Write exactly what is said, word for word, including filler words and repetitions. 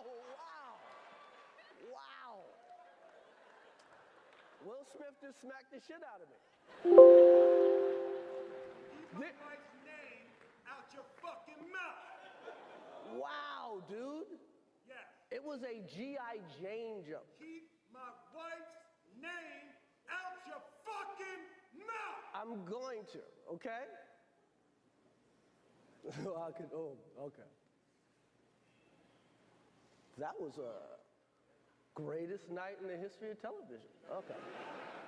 wow. Wow. Will Smith just smacked the shit out of me. Keep my wife's name out your fucking mouth. Wow, dude. Yes. It was a G I. Jane jump. Keep my wife's name out your fucking mouth. I'm going to, okay? I could, oh, okay. That was a greatest night in the history of television. Okay.